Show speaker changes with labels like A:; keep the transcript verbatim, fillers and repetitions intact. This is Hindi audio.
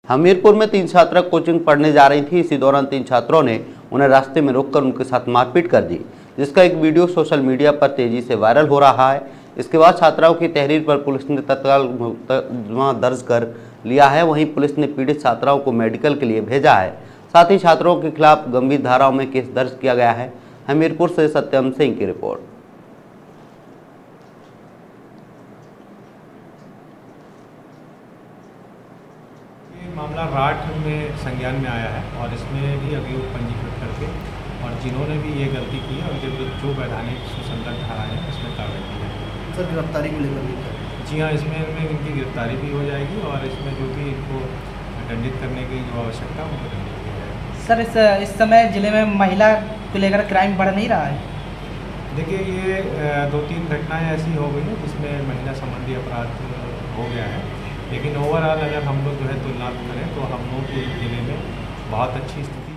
A: हमीरपुर में तीन छात्रा कोचिंग पढ़ने जा रही थी। इसी दौरान तीन छात्रों ने उन्हें रास्ते में रोककर उनके साथ मारपीट कर दी, जिसका एक वीडियो सोशल मीडिया पर तेजी से वायरल हो रहा है। इसके बाद छात्राओं की तहरीर पर पुलिस ने तत्काल मुकदमा दर्ज कर लिया है। वहीं पुलिस ने पीड़ित छात्राओं को मेडिकल के लिए भेजा है। साथ ही छात्रों के खिलाफ गंभीर धाराओं में केस दर्ज किया गया है। हमीरपुर से सत्यम सिंह की रिपोर्ट।
B: मामला राठ में संज्ञान में आया है और इसमें भी अभियोग पंजीकृत करके और जिन्होंने भी ये गलती की है उनके विरुद्ध जो वैधानिक सुसंगत धाराएं हैं उसमें कार्रवाई की जाएगी।
C: सर गिरफ्तारी को लेकर भी
B: जी हाँ, इसमें में इनकी गिरफ्तारी भी हो जाएगी और इसमें जो भी इनको दंडित करने की जो आवश्यकता है उनको दंडित किया जाएगा।
D: सर इस इस समय जिले में महिला को लेकर क्राइम बढ़ नहीं रहा है?
B: देखिए, ये दो तीन घटनाएं ऐसी हो गई हैं जिसमें महिला संबंधी अपराध हो गया है, लेकिन ओवरऑल अगर हम लोग जो है तुलना करें तो हम लोग के जिले में बहुत अच्छी स्थिति